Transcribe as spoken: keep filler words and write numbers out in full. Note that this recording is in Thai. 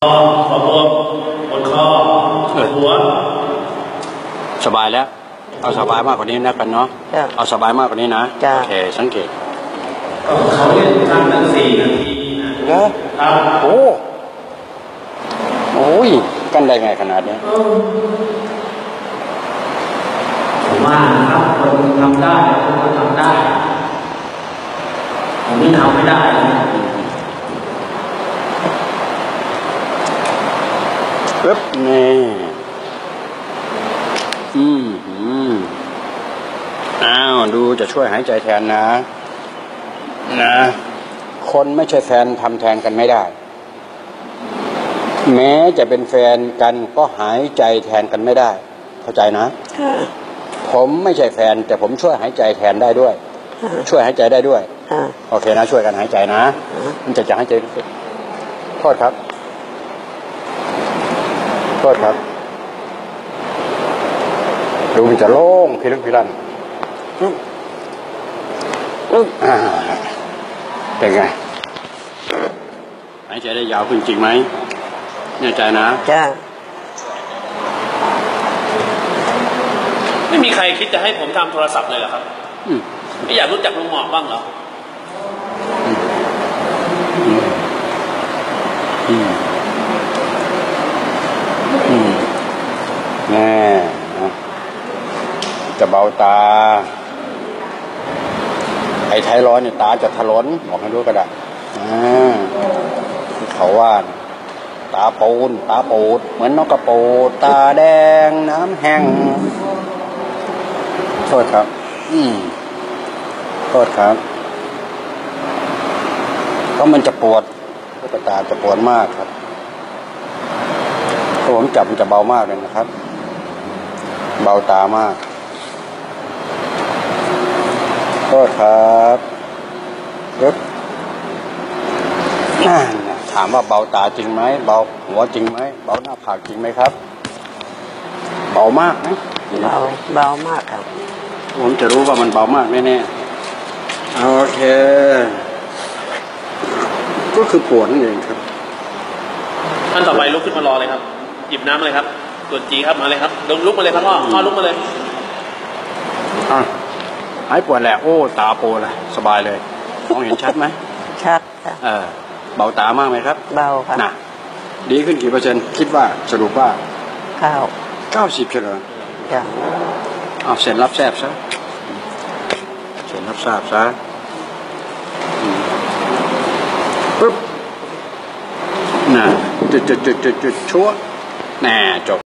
ขอบวมปวดคอปวดหัวสบายแล้วเอาสบายมากกว่านี้นะกันเนาะเอาสบายมากกว่านี้นะโอเคสังเกตเขาเล่นทำตั้งสี่นาทีนะครับโอ้โอ้ยกันได้ไงขนาดนี้ผมว่าครับคนทำได้คนทำได้ผมนี่ทำไม่ได้ปึ๊บนี่อืมอืมอ้าวดูจะช่วยหายใจแทนนะนะคนไม่ใช่แฟนทำแทนกันไม่ได้แม้จะเป็นแฟนกันก็หายใจแทนกันไม่ได้เข้าใจนะผมไม่ใช่แฟนแต่ผมช่วยหายใจแทนได้ด้วยช่วยหายใจได้ด้วยโอเคนะช่วยกันหายใจนะมันจะจะหายใจโทษครับโทษครับดูมันจะโล่งพิลึกพิลั่นเป็นไงหายใจได้ยาวขึ้นจริงไหมแน่ใจนะจ้าไม่มีใครคิดจะให้ผมทำโทรศัพท์เลยเหรอครับไม่อยากรู้จักลุงหมอกบ้างเหรอแน่จะเบาตาไอ้ไทร้อนเนี่ยตาจะถลนบอกให้รู้ก็ได้เขาว่าตาปูนตาปูดเหมือนนกกระปูดตาแดงน้ำแห้งโทษครับอืมโทษครับเพราะมันจะปวดลูกตาจะปวดมากครับถ้าผมจับมันจะเบามากเลยนะครับเบาตามากโทษครับปึ๊บถามว่าเบาตาจริงไหมเบาหัวจริงไหมเบาหน้าผากจริงไหมครับเบามากไหมเบาเบามากครับผมจะรู้ว่ามันเบามากแน่ๆโอเคก็คือปวดนั่นเองครับท่านต่อไปลุกขึ้นมารอเลยครับหยิบน้ำเลยครับตัวจีครับมาเลยครับลุกมาเลยครับพ่อพ่อลุกมาเลยอ่ะหายปวดแล้วโอ้ตาโปเลยสบายเลยมองเห็นชัดไหมชัดเออเบาตามากไหมครับเบาครับน่ะดีขึ้นกี่เปอร์เซ็นต์คิดว่าสรุปว่าเก้าเก้าสิบเฉลี่ยจ้ะเอาเสร็จรับแซบซะเสร็จรับทราบซะปึ๊บน่ะจุดจุดจุดจุดจุดชั่วแน่จบ